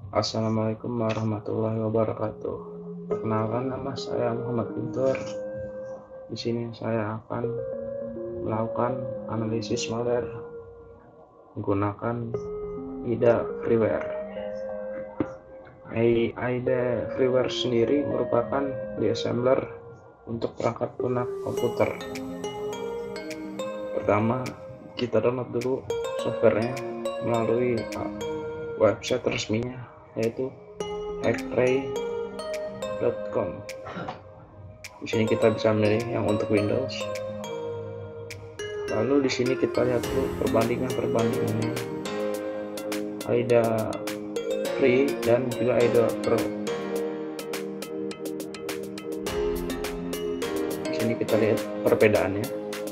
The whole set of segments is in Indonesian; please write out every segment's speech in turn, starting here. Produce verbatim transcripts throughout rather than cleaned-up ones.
Assalamualaikum warahmatullahi wabarakatuh. Perkenalkan, nama saya Muhammad Guntur. Di sini saya akan melakukan analisis malware menggunakan A I D A Freeware. A I D A Freeware sendiri merupakan pre-assembler untuk perangkat lunak komputer. Pertama, kita download dulu softwarenya melalui website resminya, yaitu hackray dot com. Di sini kita bisa memilih yang untuk Windows. Lalu di sini kita lihat dulu perbandingan-perbandingannya, A I D A Free dan juga A I D A Pro. Di sini kita lihat perbedaannya.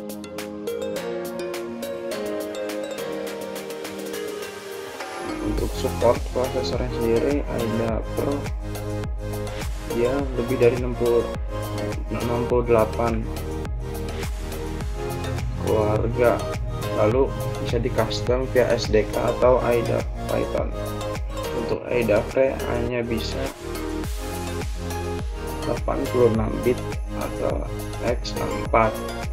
Untuk support prosesornya sendiri, A I D A Pro dia lebih dari enam puluh delapan keluarga, lalu bisa di custom via S D K atau A I D A Python. Untuk A I D A Free hanya bisa delapan puluh enam bit atau x enam puluh empat.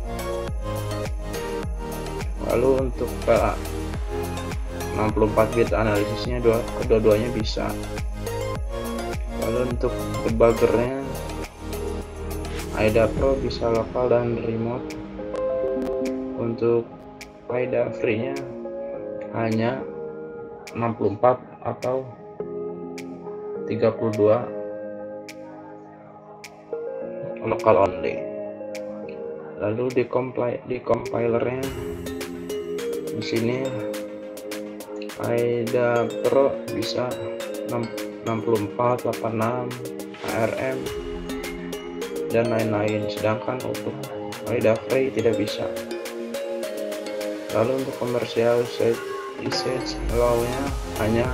Lalu untuk enam puluh empat bit analisisnya dua kedua-duanya bisa. Lalu untuk debuggernya, A I D A Pro bisa lokal dan remote. Untuk A I D A Free nya hanya enam puluh empat atau tiga puluh dua local only. Lalu di compile di compilernya, di sini A I D A Pro bisa enam puluh empat, delapan puluh enam, A R M dan lain-lain, sedangkan untuk A I D A Free tidak bisa. Lalu untuk komersial usage allownya hanya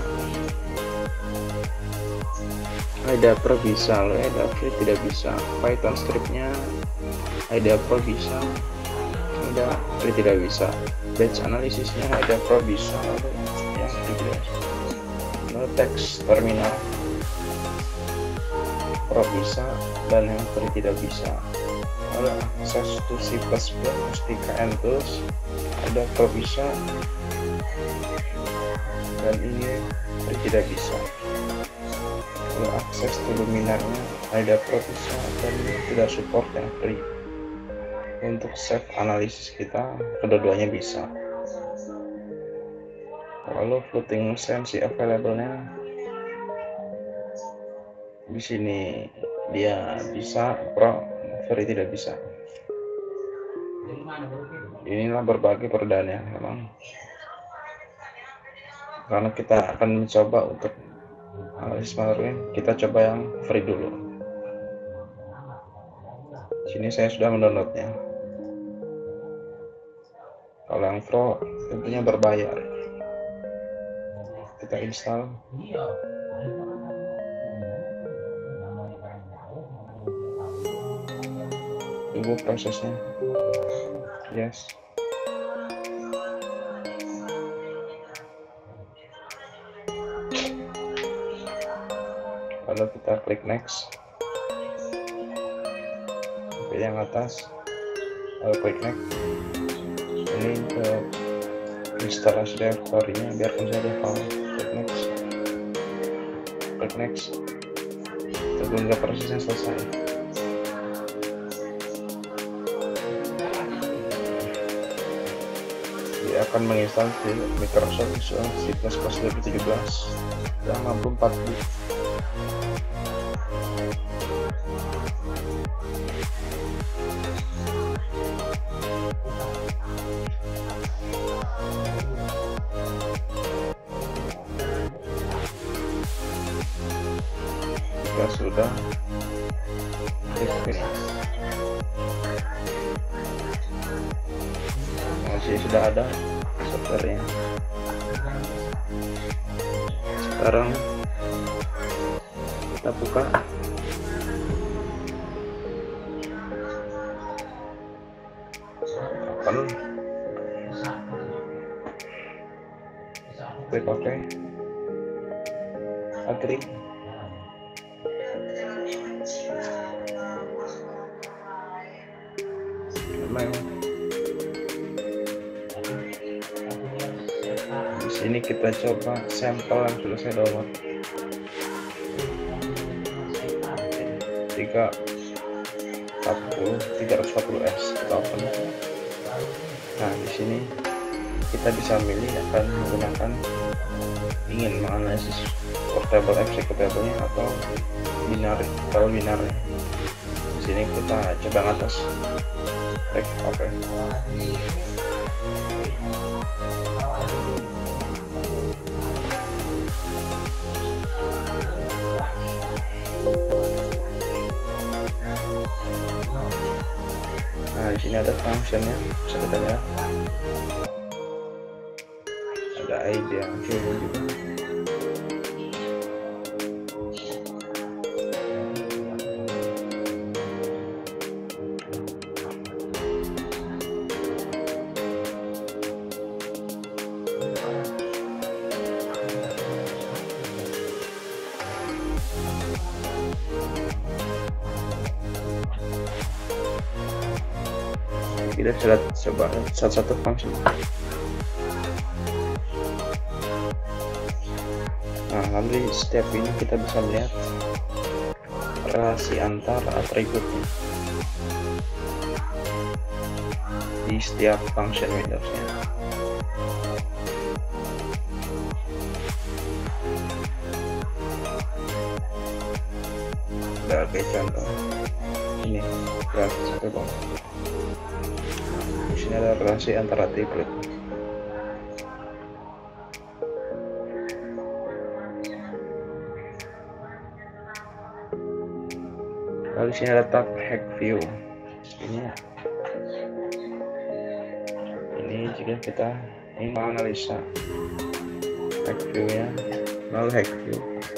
A I D A Pro bisa, lalu A I D A Free tidak bisa. Python scriptnya A I D A Pro bisa, A I D A Free tidak bisa. Batch analisisnya A I D A Pro bisa, lalu yang Free tidak bisa. Lalu teks terminal Pro bisa dan yang Free tidak bisa. Lalu access to C plus plus, T K N tools A I D A Pro bisa dan ini Free tidak bisa. Lalu akses to luminarnya A I D A Pro bisa dan tidak support yang Free. Untuk save analisis kita kedua-duanya bisa. Lalu floating S M C available-nya di sini dia bisa, Pro, Free tidak bisa. Inilah berbagai perbedaannya memang, karena kita akan mencoba untuk analisis malware, kita coba yang Free dulu. Sini saya sudah mendownloadnya. Kalau yang Pro tentunya berbayar. Kita install. Tunggu prosesnya. Yes. Lalu kita klik next. Pilih yang atas. Lalu klik next. Ini untuk instalasi directory-nya, biarkan saja default. Klik next. Klik next. Tunggu hingga prosesnya selesai. Dia akan menginstal Microsoft Visual C plus plus dua ribu tujuh belas dan enam puluh empat bit. Jika sudah, klik finish. Masih sudah ada softwarenya. Sekarang kita buka. Open. Klik OK. agree. Memang di sini kita coba sampel yang sudah saya download. tiga ratus empat puluh S kita open. Nah, di sini kita bisa milih akan menggunakan ingin menganalisis portable executable-nya atau binary. Kalau binary, di sini kita coba ke atas. Klik oke. Nah, di sini ada functionnya, bisa kita lihat. Ada I D yang juga. Kita bisa lihat coba satu-satu function. Nah, lalu di step ini kita bisa melihat relasi antar atributnya di setiap function Windows-nya. Sebagai contoh, ini relasi satu bang. Di sini ada relasi antara atribut. Lalu sini ada tab hack view. Ini ini jika kita ingin menganalisa hack view nya, lalu hack view.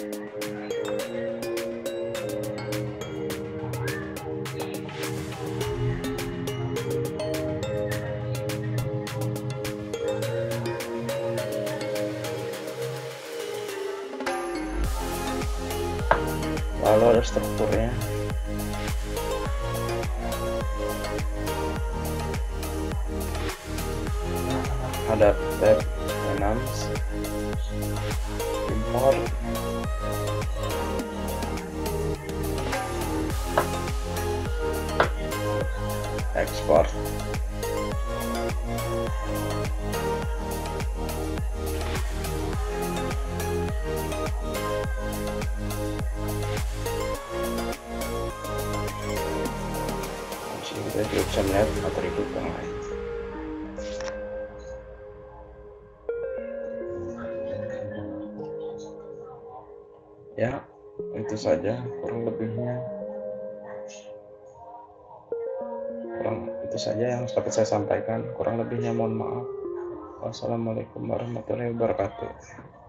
Lalu ada strukturnya. Ada tab enhance, import, export. Kita juga bisa melihat atribut yang lain. Ya, itu saja kurang lebihnya. Kurang itu saja yang dapat saya sampaikan. Kurang lebihnya mohon maaf. Wassalamualaikum warahmatullahi wabarakatuh.